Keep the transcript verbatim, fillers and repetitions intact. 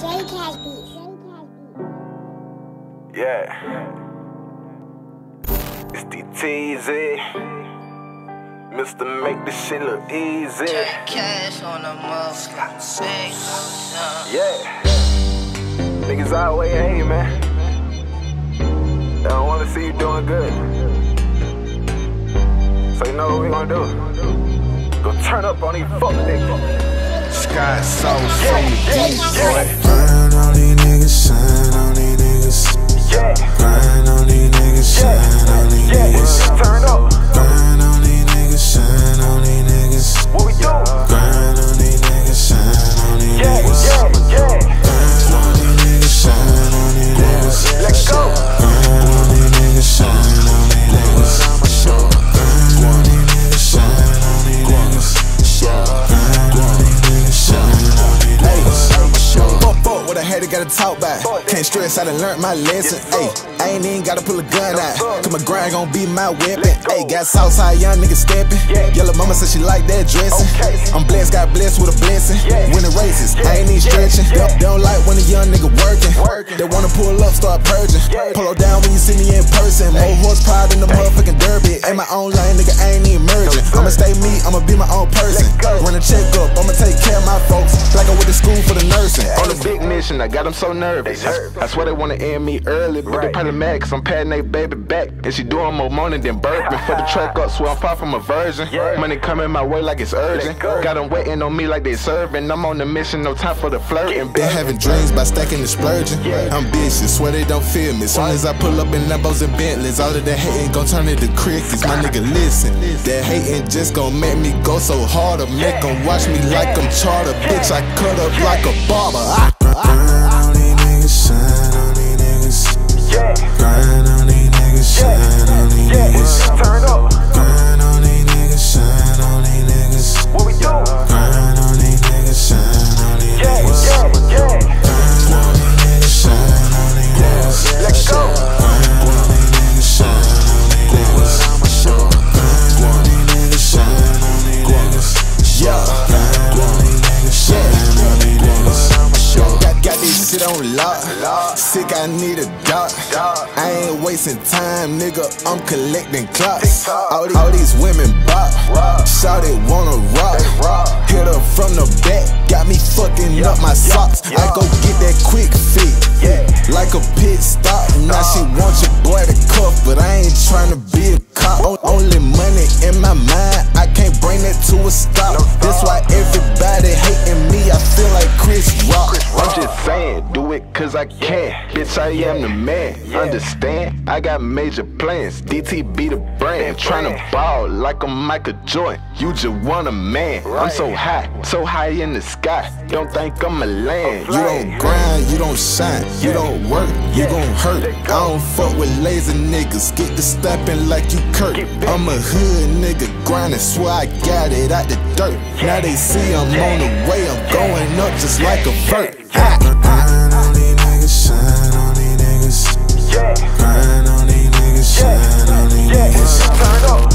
Yeah. It's D T Z. Mister Make this shit look easy. Cash on the motherfucking Yeah. Niggas always hating, man. They don't wanna see you doing good. So you know what we gonna do? Go turn up on these fuck niggas. Sky so so deep, boy. Grind on these niggas, shine on these niggas. Yeah. Grind on these niggas, shine on these niggas. Turn up. Grind on these niggas, shine on these niggas. What we do? Grind on these niggas, shine on these Yeah, niggas. yeah, yeah. Grind on these niggas, shine on these niggas. Let's go. Grind on these niggas, shine on these niggas. Grind on these niggas, shine on these niggas. Grind on these niggas, shine on these niggas. Fuck, fuck, what I had to gotta talk about. Can't stress, I done learned my lesson. Ayy, I ain't even gotta pull a gun out. Cause my grind gon' be my weapon. Ayy, got Southside young niggas steppin'. Yellow mama said she like that dressing. I'm blessed, got blessed with a blessing. Winning races, I ain't even stretching. They don't like when a young nigga working. They wanna pull up, start purging. Pull her down when you see me in person. More horsepower than the motherfucking derby. Ain't my own lane, nigga, I ain't even merging. I'ma stay me, I'ma be my own person. Run a check up, I'ma take care of my folks. Like I went to school for the nursing. On a big mission, I got them so nervous. I swear they wanna end me early, but they probably mad cause I'm patting they baby back. And she doing more money than burping. For the track up, swear I'm far from a virgin. Money coming my way like it's urgent. Got them waiting on me like they serving. I'm on the mission, no time for the flirting. Been having dreams by stacking and splurging. Ambitious, swear they don't feel me. Soon as I pull up in Lambos and Bentleys, all of that hating gon' turn into crickets. My nigga, listen, that hating just gon' make me go so hard. Or make them watch me like I'm charter. Bitch, I cut up like a barber. I Grind on these niggas, shine on these niggas. Grind on these niggas, shine on these niggas. Turn up. Grind on these niggas, shine on these niggas. What we do? Grind on these niggas, shine on these Yeah, niggas. yeah, yeah. Grind on these niggas, shine on these niggas. Let's go. Grind on these niggas, shine on these niggas. Grind on these niggas, shine on these niggas. Yeah, Grind on these niggas, shine on these niggas. got, got this shit on lock. Sick, I need a doc. I ain't wasting time, nigga. I'm collecting clocks. All these, all these women bop. Shout it, wanna rock. Hit her from the back, got me fucking up my socks. I go get that quick fit, like a pit stop. Now she want your boy to cuff, but I ain't tryna be a cop. O- Only money in my mind, I can't bring that to a stop. That's why everybody hating me, I feel like Chris Rock. I'm just saying, do it cause I can. Bitch, I am the man. Understand? I got major plans. D T be the brand. Tryna ball like I'm Michael Jordan. You just want a man. I'm so high, so high in the sky. Don't think I'm a land. You don't grind, you don't shine, you don't work, you gon' hurt. I don't fuck with lazy niggas, get to stepping like you Kurt. I'm a hood nigga grinding, swear I got it out the dirt. Now they see I'm on the way, I'm going up just like a vert. Grind on these niggas, shine on these niggas. Grind on these niggas, shine on these niggas. Turn up.